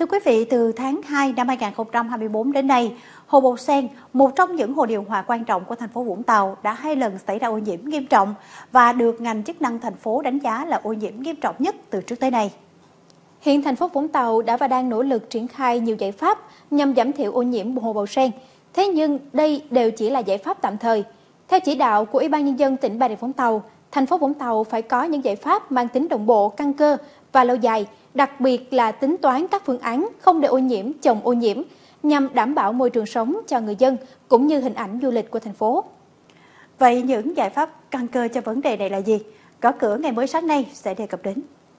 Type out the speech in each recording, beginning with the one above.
Thưa quý vị, từ tháng 2 năm 2024 đến nay, hồ Bầu Sen, một trong những hồ điều hòa quan trọng của thành phố Vũng Tàu, đã 2 lần xảy ra ô nhiễm nghiêm trọng và được ngành chức năng thành phố đánh giá là ô nhiễm nghiêm trọng nhất từ trước tới nay. Hiện thành phố Vũng Tàu đã và đang nỗ lực triển khai nhiều giải pháp nhằm giảm thiểu ô nhiễm hồ Bầu Sen. Thế nhưng đây đều chỉ là giải pháp tạm thời. Theo chỉ đạo của Ủy ban Nhân dân tỉnh Bà Rịa Vũng Tàu, thành phố Vũng Tàu phải có những giải pháp mang tính đồng bộ, căn cơ và lâu dài, đặc biệt là tính toán các phương án không để ô nhiễm chồng ô nhiễm, nhằm đảm bảo môi trường sống cho người dân cũng như hình ảnh du lịch của thành phố. Vậy những giải pháp căn cơ cho vấn đề này là gì? Gõ cửa ngày mới sáng nay sẽ đề cập đến.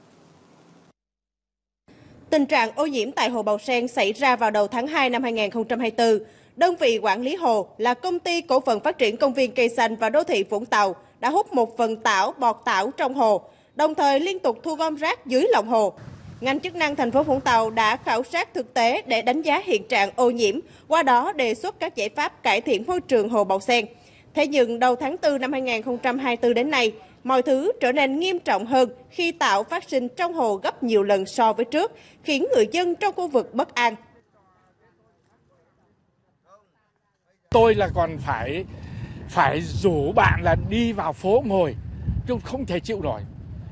Tình trạng ô nhiễm tại hồ Bầu Sen xảy ra vào đầu tháng 2 năm 2024. Đơn vị quản lý hồ là Công ty Cổ phần Phát triển Công viên Cây Xanh và Đô thị Vũng Tàu đã hút một phần bọt tảo trong hồ, đồng thời liên tục thu gom rác dưới lòng hồ. Ngành chức năng thành phố Vũng Tàu đã khảo sát thực tế để đánh giá hiện trạng ô nhiễm, qua đó đề xuất các giải pháp cải thiện môi trường hồ Bầu Sen. Thế nhưng đầu tháng 4 năm 2024 đến nay, mọi thứ trở nên nghiêm trọng hơn khi tảo phát sinh trong hồ gấp nhiều lần so với trước, khiến người dân trong khu vực bất an. Tôi là còn phải rủ bạn là đi vào phố ngồi, chứ không thể chịu nổi.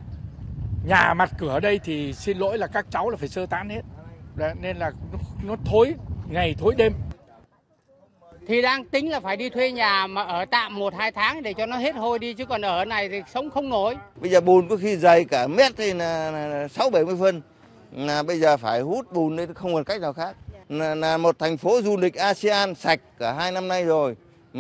Nhà mặt cửa đây thì xin lỗi là các cháu là phải sơ tán hết, nên là nó thối ngày thối đêm. Thì đang tính là phải đi thuê nhà mà ở tạm 1-2 tháng để cho nó hết hôi đi, chứ còn ở này thì sống không nổi. Bây giờ bùn có khi dày cả mét thì là 60-70 phân, là bây giờ phải hút bùn nên không còn cách nào khác. Là một thành phố du lịch ASEAN sạch cả 2 năm nay rồi,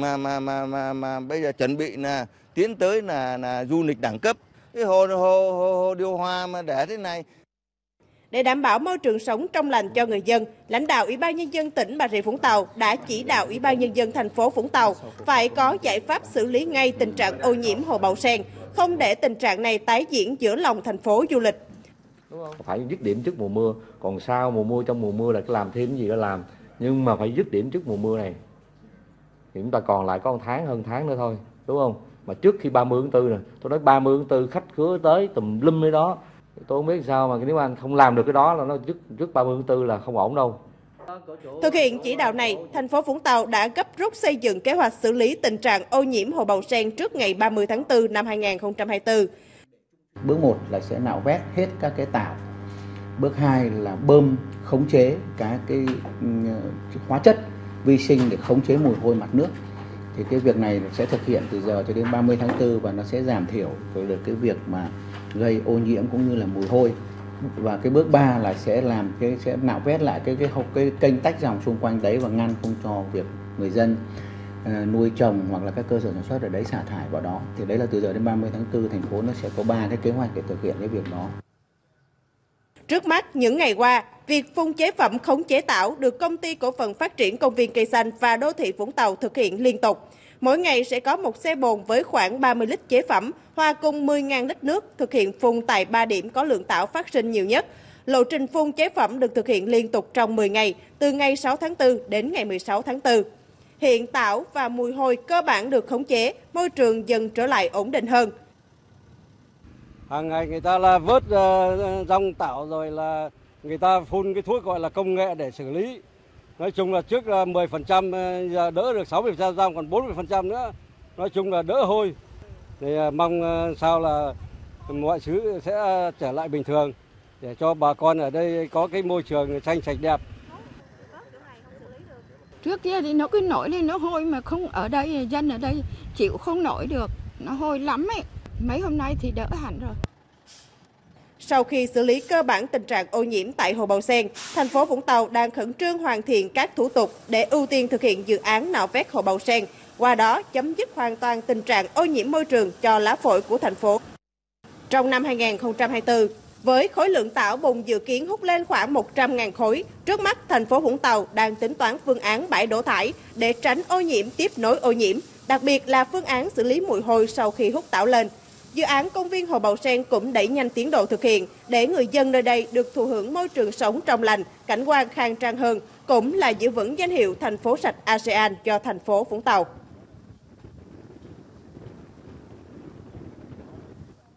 mà bây giờ chuẩn bị là tiến tới là du lịch đẳng cấp. Cái hồ điều hòa mà để thế này. Để đảm bảo môi trường sống trong lành cho người dân, lãnh đạo Ủy ban Nhân dân tỉnh Bà Rịa Vũng Tàu đã chỉ đạo Ủy ban Nhân dân thành phố Vũng Tàu phải có giải pháp xử lý ngay tình trạng ô nhiễm hồ Bầu Sen, không để tình trạng này tái diễn giữa lòng thành phố du lịch. Phải dứt điểm trước mùa mưa, còn sau mùa mưa, trong mùa mưa là làm thêm cái gì đó làm, nhưng mà phải dứt điểm trước mùa mưa này. Thì chúng ta còn lại có 1 tháng, hơn tháng nữa thôi, đúng không? Mà trước khi 30 tháng 4 nè, tôi nói 30 tháng 4 khách khứa tới tùm lum cái đó. Tôi không biết sao mà nếu anh không làm được cái đó là nó trước 30 tháng 4 là không ổn đâu. Thực hiện chỉ đạo này, thành phố Vũng Tàu đã gấp rút xây dựng kế hoạch xử lý tình trạng ô nhiễm hồ Bầu Sen trước ngày 30 tháng 4 năm 2024. Bước 1 là sẽ nạo vét hết các cái tảo. Bước 2 là bơm khống chế các cái hóa chất vi sinh để khống chế mùi hôi mặt nước. Thì cái việc này sẽ thực hiện từ giờ cho đến 30 tháng 4 và nó sẽ giảm thiểu được cái việc mà gây ô nhiễm cũng như là mùi hôi. Và cái bước 3 là sẽ nạo vét lại cái kênh tách dòng xung quanh đấy và ngăn không cho việc người dân nuôi trồng hoặc là các cơ sở sản xuất ở đấy xả thải vào đó. Thì đấy là từ giờ đến 30 tháng 4 thành phố nó sẽ có 3 cái kế hoạch để thực hiện cái việc đó. Trước mắt, những ngày qua, việc phun chế phẩm khống chế tảo được Công ty Cổ phần Phát triển Công viên Cây Xanh và Đô thị Vũng Tàu thực hiện liên tục. Mỗi ngày sẽ có một xe bồn với khoảng 30 lít chế phẩm, hòa cùng 10.000 lít nước thực hiện phun tại 3 điểm có lượng tảo phát sinh nhiều nhất. Lộ trình phun chế phẩm được thực hiện liên tục trong 10 ngày, từ ngày 6 tháng 4 đến ngày 16 tháng 4. Hiện tảo và mùi hôi cơ bản được khống chế, môi trường dần trở lại ổn định hơn. Hàng ngày người ta là vớt rong tảo rồi là người ta phun cái thuốc gọi là công nghệ để xử lý. Nói chung là trước là 10%, giờ đỡ được 60% rong, còn 40% nữa. Nói chung là đỡ hôi. Thì mong sao là mọi thứ sẽ trở lại bình thường để cho bà con ở đây có cái môi trường xanh sạch đẹp. Trước kia thì nó cứ nổi lên nó hôi mà không ở đây, dân ở đây chịu không nổi được, nó hôi lắm ấy. Mấy hôm nay thì đỡ hẳn rồi. Sau khi xử lý cơ bản tình trạng ô nhiễm tại hồ Bầu Sen, thành phố Vũng Tàu đang khẩn trương hoàn thiện các thủ tục để ưu tiên thực hiện dự án nạo vét hồ Bầu Sen, qua đó chấm dứt hoàn toàn tình trạng ô nhiễm môi trường cho lá phổi của thành phố. Trong năm 2024, với khối lượng tảo bùn dự kiến hút lên khoảng 100.000 khối, trước mắt thành phố Vũng Tàu đang tính toán phương án bãi đổ thải để tránh ô nhiễm tiếp nối ô nhiễm, đặc biệt là phương án xử lý mùi hôi sau khi hút tảo lên. Dự án công viên hồ Bầu Sen cũng đẩy nhanh tiến độ thực hiện để người dân nơi đây được thụ hưởng môi trường sống trong lành, cảnh quan khang trang hơn, cũng là giữ vững danh hiệu thành phố sạch ASEAN cho thành phố Vũng Tàu.